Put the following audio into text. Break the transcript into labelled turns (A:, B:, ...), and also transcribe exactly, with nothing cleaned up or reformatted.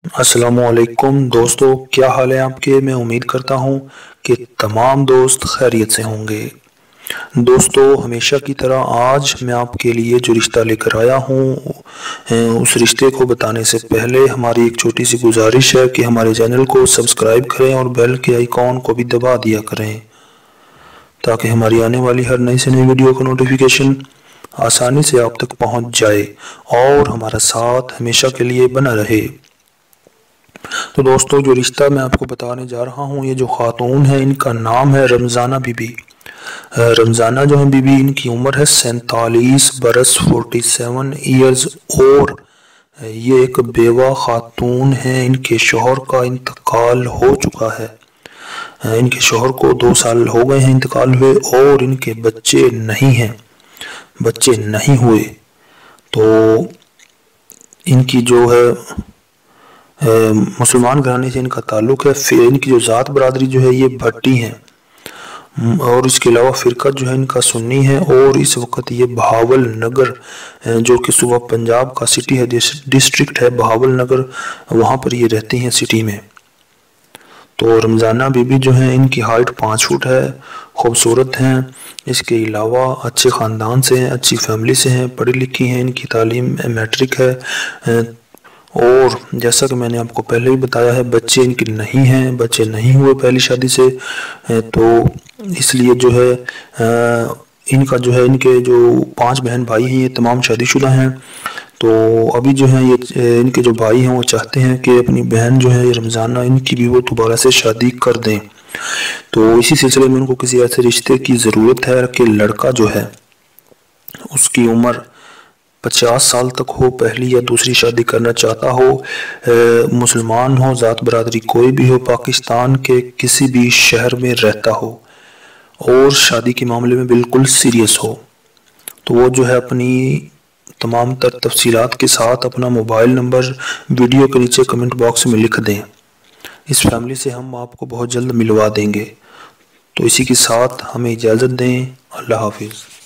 A: السلام علیکم دوستو، کیا حال ہے آپ کے؟ میں امید کرتا ہوں کہ تمام دوست خیریت سے ہوں گے۔ دوستو، ہمیشہ کی طرح آج میں آپ کے لیے جو رشتہ لے کر آیا ہوں، اس رشتے کو بتانے سے پہلے ہماری ایک چھوٹی سی گزارش ہے کہ ہمارے چینل کو سبسکرائب کریں اور بیل کے آئیکن کو بھی دبا دیا کریں تاکہ ہماری آنے والی ہر نئی سے نئی ویڈیو کا نوٹیفیکیشن آسانی سے آپ تک پہنچ جائے اور ہمارا ساتھ ہمیشہ کے لیے بنا رہے۔ تو دوستو، جو رشتہ میں آپ کو بتانے جا رہا ہوں، یہ جو خاتون ہے ان کا نام ہے رمضانہ بی بی۔ رمضانہ جو ہے بی بی، ان کی عمر ہے سینتالیس برس فورٹی سیون ایئرز اور یہ ایک بیوہ خاتون ہیں۔ ان کے شوہر کا انتقال ہو چکا ہے، ان کے شوہر کو دو سال ہو گئے ہیں انتقال ہوئے، اور ان کے بچے نہیں ہیں، بچے نہیں ہوئے۔ تو ان کی جو ہے مسلمان گھرانے سے ان کا تعلق ہے۔ پھر ان کی جو ذات برادری جو ہے یہ بھٹی ہیں، اور اس کے علاوہ فرقہ جو ہے ان کا سنی ہے، اور اس وقت یہ بہاول نگر جو کہ صوبہ پنجاب کا سٹی ہے، ڈسٹرکٹ ہے بہاول نگر، وہاں پر یہ رہتی ہیں سٹی میں۔ تو رمضانہ بی بی جو ہیں ان کی ہائٹ پانچ فٹ ہے، خوبصورت ہیں، اس کے علاوہ اچھے خاندان سے ہیں، اچھی فیملی سے ہیں، پڑھی لکھی ہیں، ان کی تعلیم میٹرک ہے، اور جیسا کہ میں نے آپ کو پہلے ہی بتایا ہے بچے ان کے نہیں ہیں، بچے نہیں ہوئے پہلی شادی سے، تو اس لیے جو ہے ان کا جو ہے ان کے جو پانچ بہن بھائی ہیں یہ تمام شادی شدہ ہیں۔ تو ابھی جو ہیں یہ ان کے جو بھائی ہیں وہ چاہتے ہیں کہ اپنی بہن جو ہے رمضانہ ان کی بھی وہ دوبارہ سے شادی کر دیں۔ تو اسی سلسلے میں ان کو کسی ایسے رشتے کی ضرورت ہے کہ لڑکا جو ہے اس کی عمر پچاس سال تک ہو، پہلی یا دوسری شادی کرنا چاہتا ہو، مسلمان ہو، ذات برادری کوئی بھی ہو، پاکستان کے کسی بھی شہر میں رہتا ہو، اور شادی کے معاملے میں بالکل سیریس ہو، تو وہ جو ہے اپنی تمام تر تفصیلات کے ساتھ اپنا موبائل نمبر ویڈیو کے نیچے کمنٹ باکس میں لکھ دیں۔ اس فیملی سے ہم آپ کو بہت جلد ملوا دیں گے۔ تو اسی کے ساتھ ہمیں اجازت دیں۔ اللہ حافظ۔